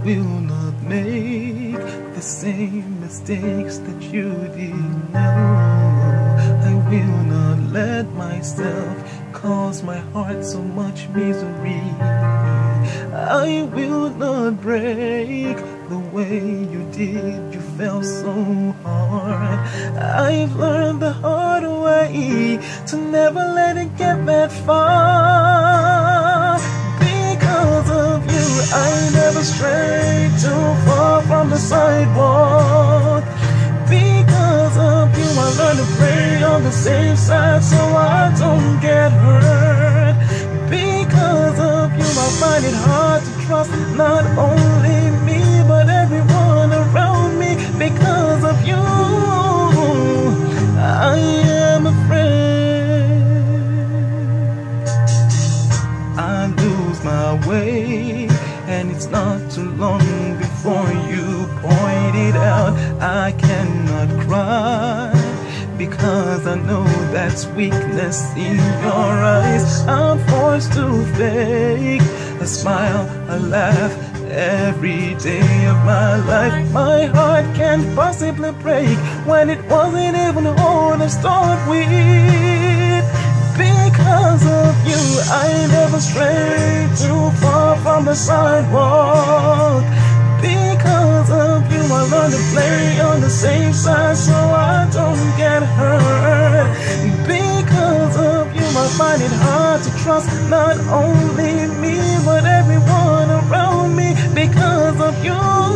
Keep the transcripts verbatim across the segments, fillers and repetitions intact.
will not make the same mistakes that you did. No, I will not let myself cause my heart so much misery. I will not break the way you did. You fell so hard. I've learned the hard way to never let it get that far. Because of you, I never strayed too far from the sidewalk. Because of you, I learned to play on the safe side so I don't get hurt. Because of you, I find it hard to trust not only me but everyone around me. Because of you, I am afraid I lose my way, and it's not too long before you point it out. I cannot cry because I know that's weakness in your eyes. I'm forced to fake a smile, a laugh every day of my life. My heart can't possibly break when it wasn't even whole to start with. Because of you, I never strayed too far from the sidewalk. Because of you, I learned to play on the safe side so I don't get hurt. Because of you, I find it hard to trust not only me but everyone around me. Because of you,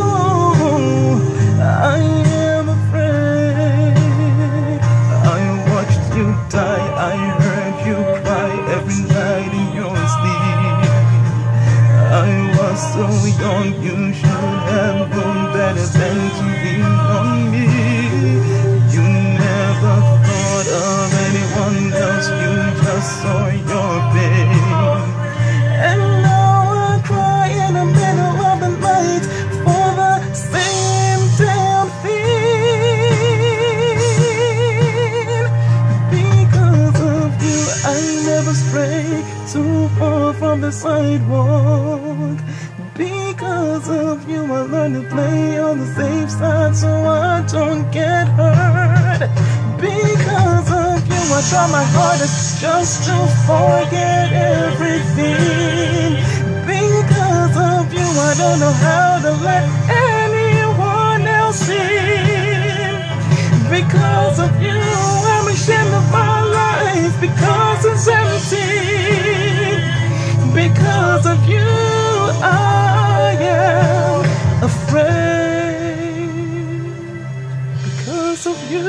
I am afraid. I watched you die, I heard you cry every night in your sleep. I was so young, you should have known better than to lean on me. You never thought of anyone else, you just saw your pain. And now I cry in the middle of the night for the same damn thing. Because of you, I never stray too far from the sidewalk. Because of you, I learned to play on the safe side so I don't get hurt. Because of you, I try my hardest just to forget everything. Because of you, I don't know how to let anyone else in. Because of you, I'm ashamed of my life because it's empty. Because of you, I am afraid. Because of you,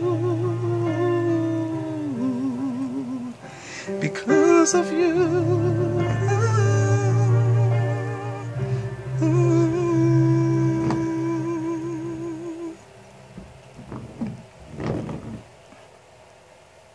because of you.